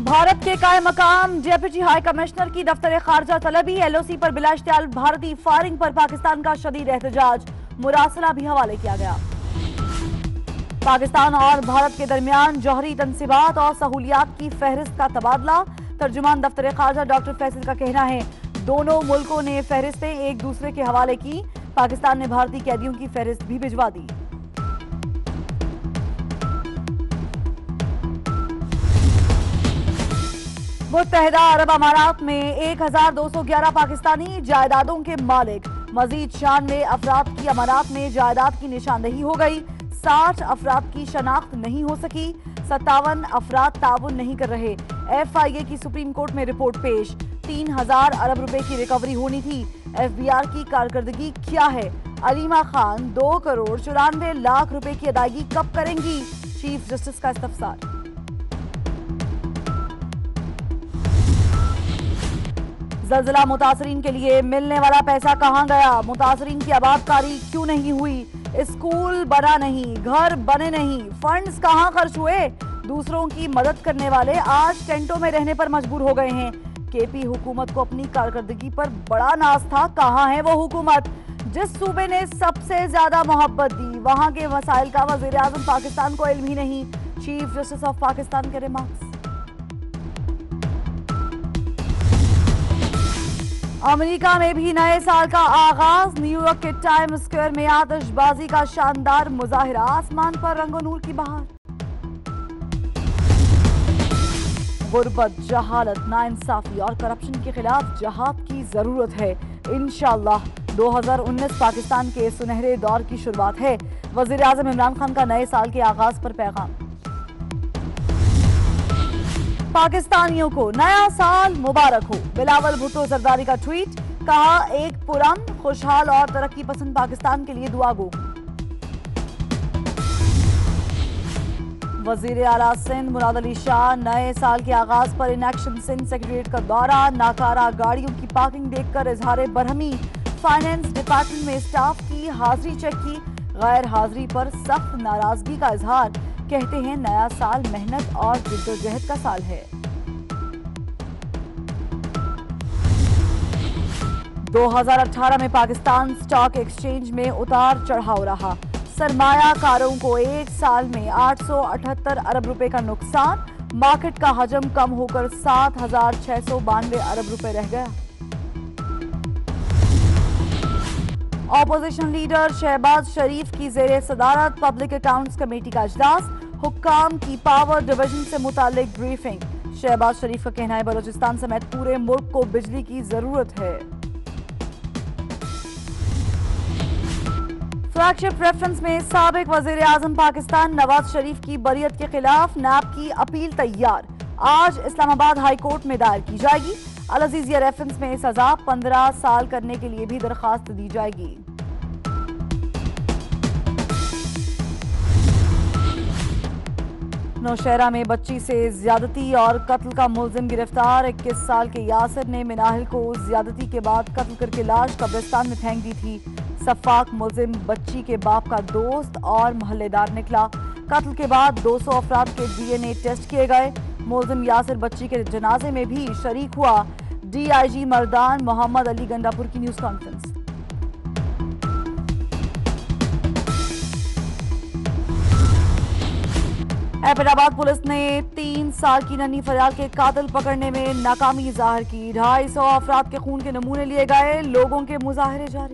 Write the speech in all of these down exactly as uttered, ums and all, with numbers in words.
भारत के कायम मकाम डेप्यूटी हाई कमिश्नर की दफ्तर खारजा तलबी। एलओसी पर बिला इश्तियाल भारतीय फायरिंग पर पाकिस्तान का शदीद एहतजाज, मुरासला भी हवाले किया गया। पाकिस्तान और भारत के दरमियान जौहरी तनसीबात और सहूलियात की फहरिस्त का तबादला। तर्जुमान दफ्तर खारजा डॉक्टर फैसल का कहना है दोनों मुल्कों ने फहरिस्तें एक दूसरे के हवाले की। पाकिस्तान ने भारतीय कैदियों की फहरिस्त भी भिजवा दी। मुत्तहिदा अरब अमारात में एक हजार दो सौ ग्यारह पाकिस्तानी जायदादों के मालिक। मजीद छियानवे अफराद की अमारात में जायदाद की निशानदही हो गई। साठ अफराद की शनाख्त नहीं हो सकी। सत्तावन अफराद ताउन नहीं कर रहे। एफ आई ए की सुप्रीम कोर्ट में रिपोर्ट पेश। तीन हजार अरब रुपए की रिकवरी होनी थी। एफ बी आर की कारकर्दगी क्या है? अलीमा खान दो करोड़ चौरानवे लाख रुपए की अदायगी कब करेंगी? चीफ जस्टिस का इस्तफसार। ज़लज़ला मुतासरीन के लिए मिलने वाला पैसा कहां गया? मुतासरीन की आबादकारी क्यों नहीं हुई? स्कूल बना नहीं, घर बने नहीं, फंड्स कहां खर्च हुए? दूसरों की मदद करने वाले आज टेंटों में रहने पर मजबूर हो गए हैं। केपी हुकूमत को अपनी कारकर्दगी पर बड़ा नाज था। कहां है वो हुकूमत? जिस सूबे ने सबसे ज्यादा मोहब्बत दी वहां के मसाइल का वजीर आजम पाकिस्तान को इल्म ही नहीं। चीफ जस्टिस ऑफ पाकिस्तान के रिमार्क्स। अमेरिका में भी नए साल का आगाज। न्यूयॉर्क के टाइम स्क्वायर में आतिशबाजी का शानदार मुजाहिरा। आसमान पर रंगो नूर की बहार। गुर्बत, जहालत, नाइंसाफी और करप्शन के खिलाफ जहाद की जरूरत है। इंशाअल्लाह दो हजार उन्नीस पाकिस्तान के सुनहरे दौर की शुरुआत है। वजीर आजम इमरान खान का नए साल के आगाज पर पैगाम। पाकिस्तानियों को नया साल मुबारक हो। बिलावल भुट्टो जरदारी का ट्वीट। कहा एक पुरअमन, खुशहाल और तरक्की पसंद पाकिस्तान के लिए दुआ गो। वजीर आला सिंध मुराद अली शाह नए साल के आगाज पर इन एक्शन सिंध सेक्रेटरिएट का दौरा। नाकारा गाड़ियों की पार्किंग देखकर इजहार बरहमी। फाइनेंस डिपार्टमेंट में स्टाफ की हाजिरी चेक की। गैर हाजिरी पर सख्त नाराजगी का इजहार। कहते हैं नया साल मेहनत और जिद्दोजहद का साल है। दो हजार अठारह में पाकिस्तान स्टॉक एक्सचेंज में उतार चढ़ाव रहा। सरमायाकारों को एक साल में आठ सौ अठहत्तर अरब रुपए का नुकसान। मार्केट का हजम कम होकर सात हजार छह सौ बानवे अरब रुपए रह गया। ऑपोजिशन लीडर शहबाज शरीफ की जेर सदारत पब्लिक अकाउंट्स कमेटी का इजलास। हुक्काम की पावर डिवीजन से मुतालिक ब्रीफिंग। शहबाज शरीफ का कहना है बलूचिस्तान समेत पूरे मुल्क को बिजली की जरूरत है। फ्लैगशिप रेफरेंस में साबिक वजीर आजम पाकिस्तान नवाज शरीफ की बरियत के खिलाफ नैब की अपील तैयार। आज इस्लामाबाद हाई कोर्ट में दायर की जाएगी। अल अजीजिया रेफरेंस में सजा पंद्रह साल करने के लिए भी दरखास्त दी जाएगी। नौशहरा में बच्ची से ज्यादती और कत्ल का मुलजिम गिरफ्तार। इक्कीस साल के यासिर ने मिनाहिल को ज्यादती के बाद कत्ल करके लाश कब्रिस्तान में फेंक दी थी। सफाक मुलजिम बच्ची के बाप का दोस्त और मोहल्लेदार निकला। कत्ल के बाद दो सौ अफराद के डी एन ए टेस्ट किए गए। मुलजिम यासिर बच्ची के जनाजे में भी शरीक हुआ। D I G Mardan Mohammad Ali Gandapur की न्यूज कॉन्फ्रेंस। हैदराबाद पुलिस ने तीन साल की नन्ही फरियाल के कातिल पकड़ने में नाकामी जाहिर की। ढाई सौ अफराद के खून के नमूने लिए गए। लोगों के मुजाहरे जारी।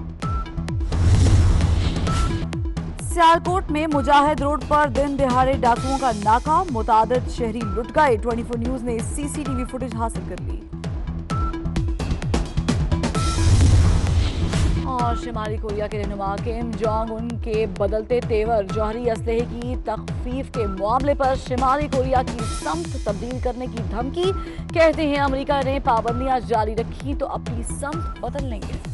सियालकोट में मुजाहिद रोड पर दिन दिहाड़े डाकुओं का नाका। मुतादिद शहरी लुट गए। चौबीस न्यूज ने सीसीटीवी फुटेज हासिल कर ली। और शुमाली कोरिया के रहनुमा किम जोंग उन के बदलते तेवर। जौहरी असलहे की तखफीफ के मामले पर शुमाली कोरिया की समत तब्दील करने की धमकी। कहते हैं अमेरिका ने पाबंदियां जारी रखी तो अपनी समत बदल लेंगे।